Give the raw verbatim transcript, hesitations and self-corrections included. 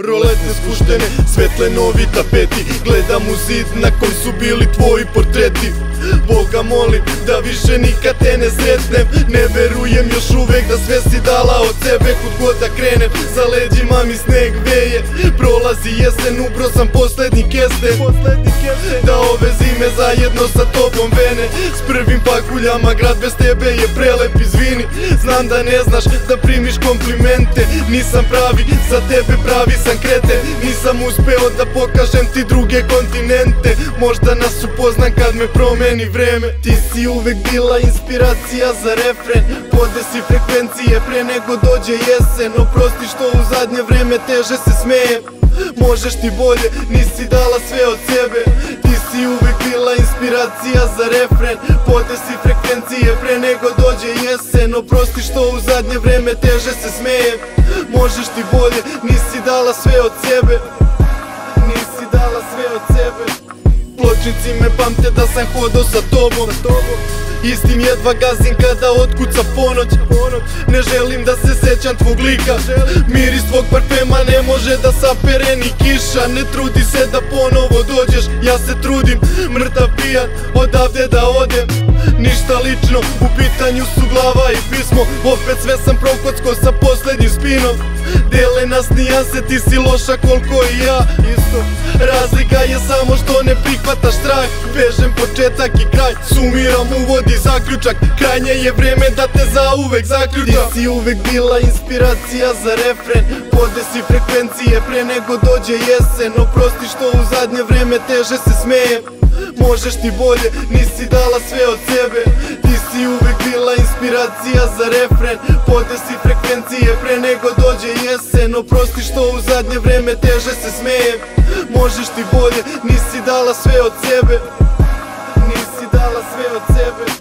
Rolete spuštene, svetle novi tapeti. Gledam u zid na kom su bili tvoji portreti. Boga molim da više nikad te ne sretnem. Ne verujem još uvek da sve si dala od sebe. Kud god da krenem, za leđima mi sneg veje. Prolazi jesen, ubro sam poslednji kesten. Da ove zime zajedno sa tobom vene. S prvim pakuljama, grad bez tebe je prelep, izvini. Znam da ne znaš da primiš komplimente. Nisam pravi, za tebe pravi sam kreten. Nisam uspeo da pokažem ti druge kontinente. Možda nas upoznam kad me promeni vreme. Ti si uvek bila inspiracija za refren. Podesi frekvencije pre nego dođe jesen. Oprosti što u zadnje vreme teže se smejem. Možeš ti bolje, nisi dala sve od sebe. Ti si uvek bila inspiracija za refren. Podesi frekvencije pre nego dođe jesen. Oprosti što u zadnje vreme teže se smejem. Možeš ti bolje, nisi dala sve od sebe. Nisi dala sve od sebe. Pločnici me pamte da sam hodao sa tobom. Istim jedva gazim kada otkuca ponoć. Ne želim da se sećam tvog lika. Miris tvog parfema ne može da sapere ni kiša. Ne trudi se da ponovo dođeš, ja se trudim. Mrtav pijan, odavde da odem. Ništa lično, u pitanju su glava i pismo. Opet sve sam prokocko sa poslednjim spinom. Dele nas nijanse, ti si loša koliko i ja. Isto, razlika je samo što ne prihvataš strah. Vežem početak i kraj, sumiram uvod i zaključak. Krajnje je vreme da te zauvek zaključam. Ti si uvek bila inspiracija za refren. Podesi frekvencije pre nego dođe jesen. Oprosti što u zadnje vreme teže se smejem. Možeš ti bolje, nisi dala sve od sebe. Ti si uvek bila inspiracija za refren. Podesi frekvencije pre nego dođe jesen. Oprosti što u zadnje vreme teže se smejem. Možeš ti bolje, nisi dala sve od sebe. Nisi dala sve od sebe.